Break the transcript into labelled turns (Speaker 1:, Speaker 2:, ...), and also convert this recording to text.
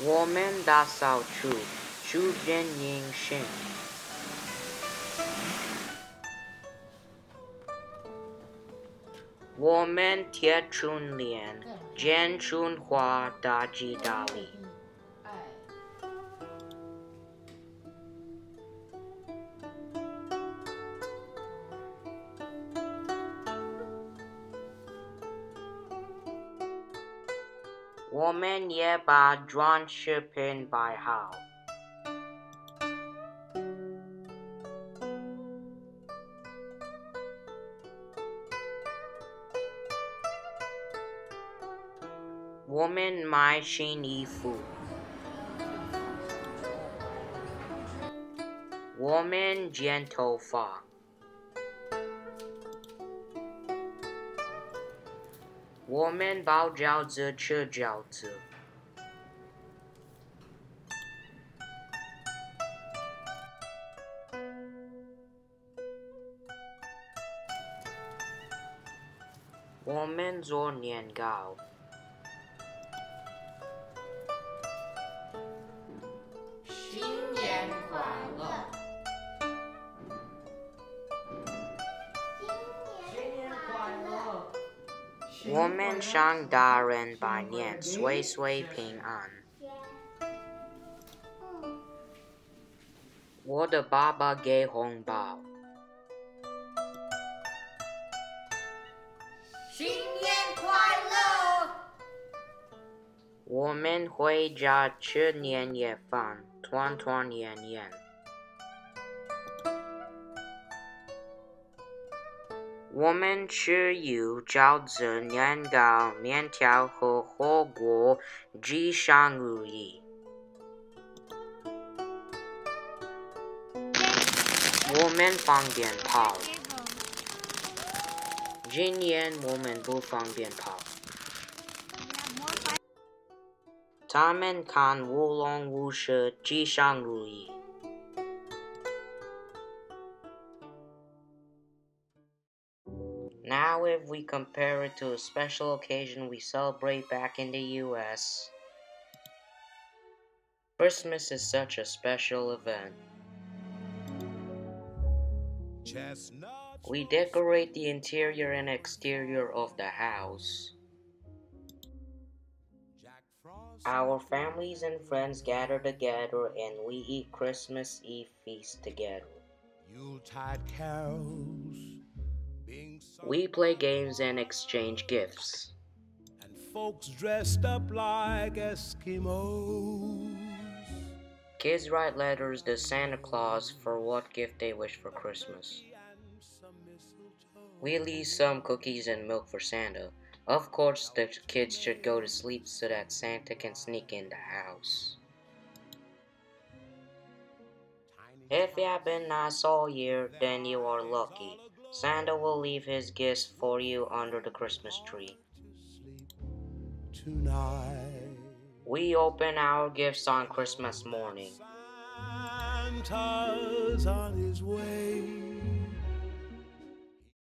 Speaker 1: 我们大扫除，除人迎新。我们贴春联，剪春花，大吉大利。我们也把装饰品摆好。我们买新衣服。我们剪头发。我们包饺子吃饺子。我们做年糕。
Speaker 2: 新年快乐！新年快乐！
Speaker 1: 我们向大人拜年，岁岁平安。我的爸爸给红包。
Speaker 2: 新年快乐！
Speaker 1: 我们回家吃年夜饭，团团圆圆。我们吃鱼、饺子、年糕、面条和火锅，吉祥如意。我们放鞭炮。今年我们不放鞭炮。他们看舞龙舞狮，吉祥如意。Now, if we compare it to a special occasion we celebrate back in the US, Christmas is such a special event. We decorate the interior and exterior of the house. Our families and friends gather together and we eat Christmas Eve feast together. We play games and exchange gifts.
Speaker 3: And folks dressed up like Eskimos.
Speaker 1: Kids write letters to Santa Claus for what gift they wish for Christmas. We leave some cookies and milk for Santa. Of course, the kids should go to sleep so that Santa can sneak in the house. If you have been nice all year, then you are lucky. Santa will leave his gifts for you under the Christmas tree. We open our gifts on Christmas morning.
Speaker 3: Santa's on his way.